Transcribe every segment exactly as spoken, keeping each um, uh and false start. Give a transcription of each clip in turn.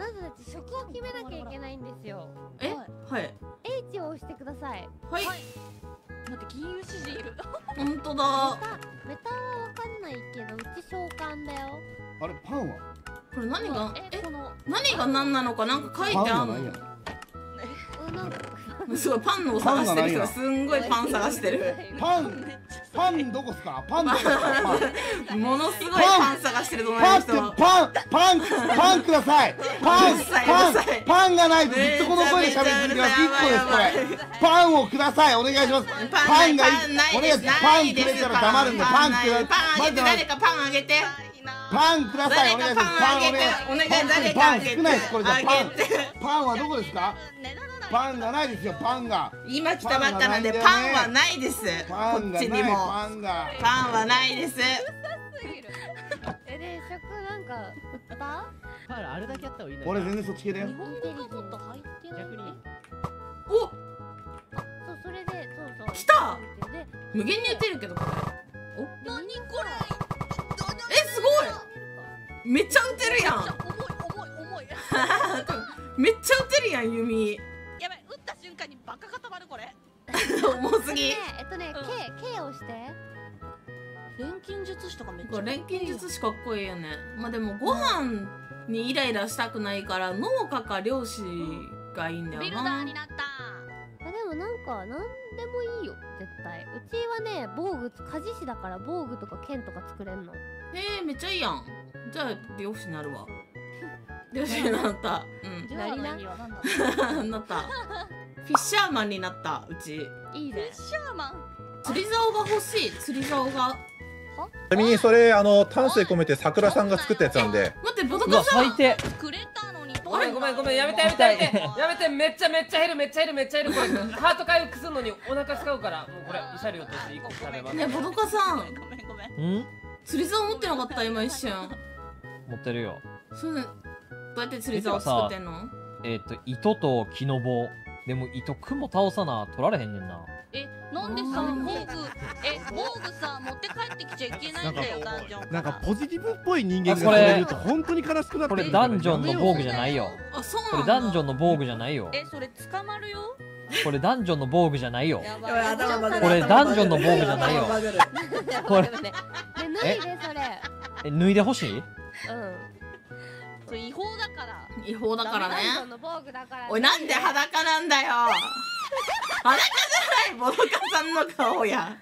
まずだって職を決めなきゃいけないんですよ。 え、はい。 H を押してください。 はい。 待って金融指示いる。 本当だ。 メタはわかんないけどうち召喚だよ。 あれパンは？ これ何がええこの何が何なのかなんか書いてあるの。 うんなんかすごいパンのを探してる人がすんごいパン探してる。 パンパンどこっすか？パンどこっすか？ ものすごいパン探してると思いパンってます人。 パンパンパンください。パンうるさいパンうるさいパンがないとずっとこの声で喋り続けます。一個ですこれ。パンをください。お願いします。パンがいい。お願いします。パンくれたら黙るんでパンください。 パンあげて誰かパンあげて。 パンください。お願いします。パンお願い。 お願い誰かパンあげて。 少ないですこれじゃパン。 あげてパンはどこですか？パンがないですよパンが。 今来たばっかなんでパンはないです。 パこっンがないちにもパンが。 パンはないです。 えで職なんか売った？ パールあれだけやった方がいいんだよ。 俺全然そっち系だよ。 日本語がちょっと入ってない。 逆に。 お、 そうそれでそうそう。 来た。 で無限に打てるけどこれ。お、 何これ。 えすごい。めっちゃ打てるやん。 重い重い重い。 めっちゃ打てるやん弓。 やばい打った瞬間にバカ固まるこれ。 重すぎ。 ねえっとね K K 押して。 錬金術師とかめっちゃこれ錬金術師かっこいいよね。まあでもご飯にイライラしたくないから農家か漁師がいいんだよビルダーな。 になった。 あでもなんかなんでもいいよ絶対。うちはね防具鍛冶師だから防具とか剣とか作れんの。 えー、めっちゃいいやん。じゃあ漁師になるわ。漁師になった。うん。 ジョアの意味は何だ。 なった。フィッシャーマンになったうち。 いいね。 シャーマン。 釣り竿が欲しい。釣り竿が。 ちなみにそれあの丹精込めて桜さんが作ったやつなんで。 待ってボトうわカさん。 最低。 くれたのに。 ごめんごめんごめんやめてやめてやめてやめてめっちゃめっちゃ減るめっちゃ減るめっちゃ減るこれハート回復するのにお腹使うからもうこれ慰謝料としていっこ食べます。 ねボトカさん。 ごめんごめんごめん。 ん？ 釣り竿持ってなかった今一瞬。 持ってるよ。 それどうやって釣り竿作ってんの？ えっと糸と木の棒。でも糸雲倒さな取られへんねんな。 えなんでさ防具え防具さ持って帰ってきちゃいけないんだよダンジョンから。 なんかポジティブっぽい人間がこれそれ言うと本当に悲しくなってこれダンジョンの防具じゃないよ。 あそうこれなんだ。 ダンジョンの防具じゃないよ。 えそれ捕まるよ。 これダンジョンの防具じゃないよ。 やばやばい頭バグるこれダンジョンの防具じゃないよ。これね脱いでそれ。 え脱いでほしい？ うん。 それ違法だから。 違法だからね。 ダンジョンの防具だからね。 おいなんで裸なんだよ。裸じゃないボトカさんの顔や。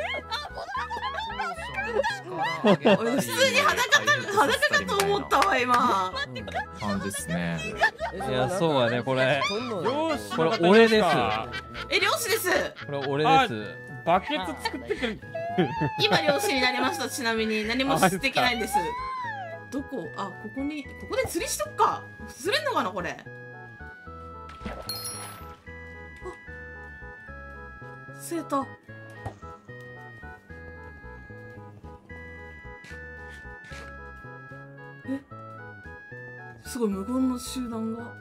俺普通に裸か裸かと思ったわ今。 感じですね。 いやそうやねこれ。 よしこれ俺です。 え漁師です。 これ俺です。 バケツ作ってくる。 今漁師になりました。ちなみに何もできないんです。どこあここにここで釣りしとくか。釣れんのかなこれ。あ釣れた。えすごい無言の集団が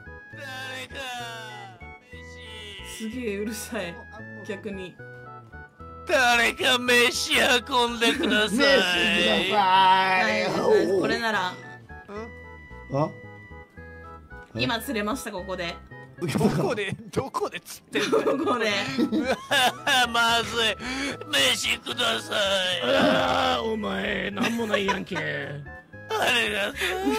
すげえうるさい。逆に誰か飯運んでください。 飯ください。 これならあ今釣れましたここで。 どこでどこで釣ってるここでまずい飯ください。 ああお前なんもないやんけ。 ありがとう。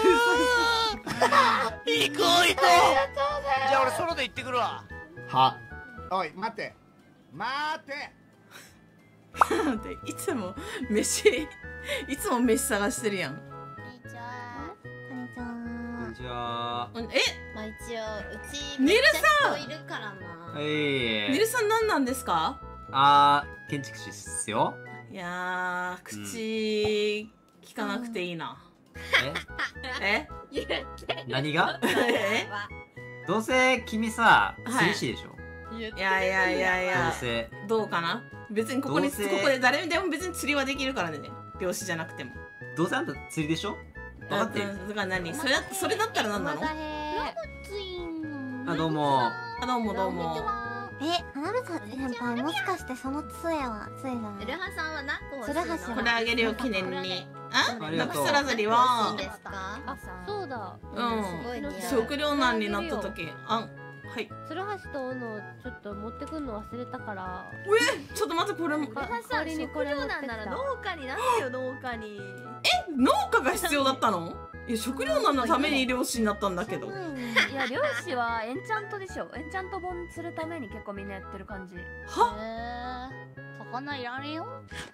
行こう行こう。じゃあ俺ソロで行ってくるわ。 はおい待って待って待っていつも飯いつも飯探してるやん。 こんにちは。こんにちは。 こんにちは。 えまあ一応うちニルめっちさんゃ人いるからな。 はい。 ニルさん何なんですか？ あー建築士っすよ。 いやー口聞かなくていいな。ええ何が？ えどうせ君さはい釣り師でしょ。 いやいやいやいどうやせどうかな。別にここにこどうせこで誰でも別に釣りはできるからね。漁師じゃなくても。 どうせあんた釣りでしょ。分かってる。 だだから何それだそれだったら何なの？ ツイン。 あどうも。 あどうもどうも。 え、花火さん先輩もしかしてその杖は杖じゃない。 ルハさんは何個鶴橋はこれあげるよ記念に。 ありがとうナクスラズリはあ、そうだ。 うん食糧難になった時あはい鶴橋と斧ちょっと持ってくんの忘れたから。 えちょっと待ってこれも代わりにこれ持ってきた。 農家になってよ農家に。 え農家が必要だったの？いや食料難のために漁師になったんだけど。 いや漁師はエンチャントでしょ。エンチャント本するために結構みんなやってる感じ。 は？ 魚いられんよ。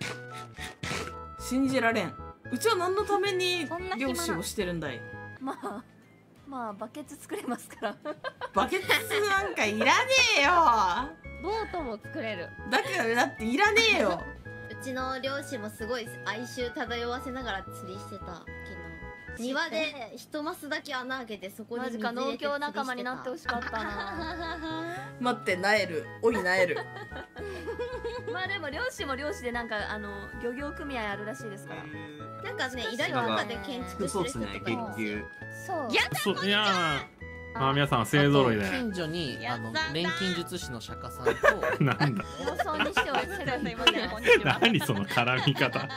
信じられん。うちは何のために漁師をしてるんだい？ まあまあバケツ作れますから。 バケツなんかいらねえよ。 ボートも作れる。 だからだっていらねえよ。 うちの漁師もすごい哀愁漂わせながら釣りしてた昨日。庭で一マスだけ穴開けてそこにマジか農協仲間になってほしかったな。 待ってなえる。おいなえる。 まあでも漁師も漁師でなんかあの漁業組合あるらしいですから。 なんかね依頼とかで建築してる人とかいますよ。 そうやそいやーあ皆さん勢ぞろいで近所にあの錬金術師の釈迦さんとなんだ様相にしてはすいませんこんにちは。 何その絡み方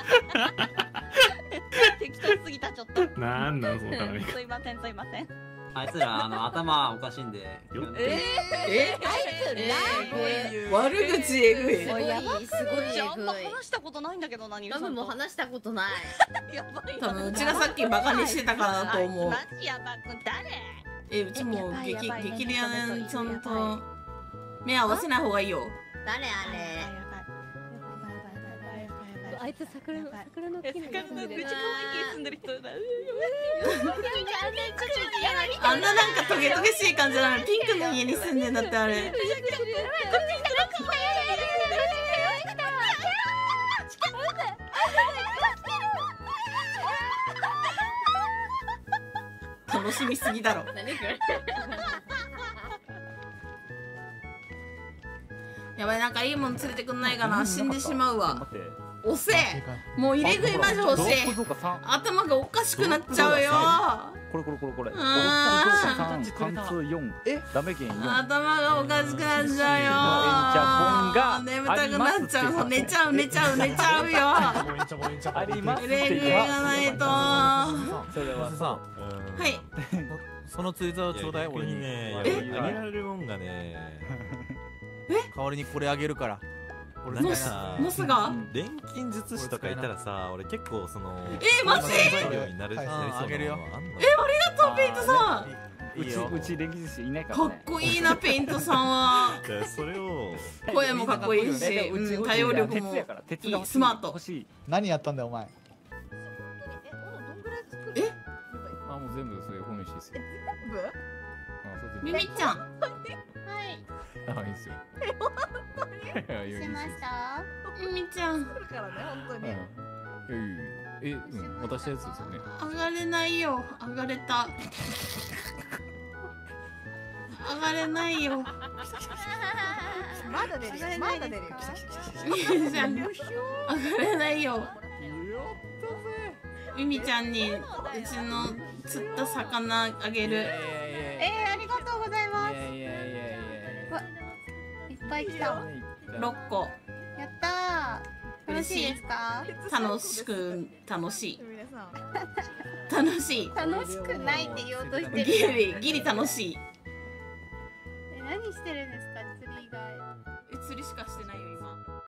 適当すぎたちょっと。 なんだその絡み方すいませんすいません。 あいつらあの頭おかしいんでええ悪口えぐい。 すごいやばくすごいじゃああんまえぐい。 話したことないんだけど何ラブも話したことない。 やばい。 多分うちがさっきバカにしてたからだと思う。 マジやばく誰？ えうちもえやばい激やばいね激レアねちゃんやばと目合わせない方がいいよ。 誰あれ。 あいつ桜の桜の木に住んでる。 めっちゃ可愛い家住んでる人だ。 あんななんかトゲトゲしい感じなのにピンクの家に住んでんだってあれ。楽しみすぎだろ。 何これ。 やばいなんかいいもの連れてくんないかな。死んでしまうわ。押せもう入れ食いマジ欲しい。頭がおかしくなっちゃうよ。 これこれこれこれ。 あ貫通四。え？ダメゲン四。 頭がおかしくなっちゃうよ。眠たくなっちゃう。寝ちゃう寝ちゃう寝ちゃうよ。 あります。 入れ食いがないと。 それはさ。 はい。 その釣り竿ちょうだい俺にね。あげられるもんがね。代わりにこれあげるから。俺モスモスが錬金術師とかいたらさ、俺結構そのえマジ？ 材料になるなりそうなものはあんの。 えありがとうペイントさん。 うちうち錬金術師いないからかっこいいなペイントさんは。 それを声もかっこいいし、うん対応力もいいスマート。 何やったんだよお前。 え？ あもう全部そういう本石ですよ。 ミミちゃん。 はい。 あいいですよ。 しました。 ミミちゃん。 からね本当に。 えうん渡したやつですよね。 上がれないよ。上がれた。上がれないよ。 まだ出るよ。まだ出るよ。 ミミちゃん。上がれないよ。ミミちゃんにうちの釣った魚あげる。 えー、ありがとうございます。 いやいやいやいや。 わ、いっぱい来た。 六個。 やったー。楽しいですか？ 楽しく楽しい。楽しい。 楽しくないって言おうとしてる。 ギリギリ楽しい。 え、何してるんですか釣り以外？ え釣りしかしてないよ。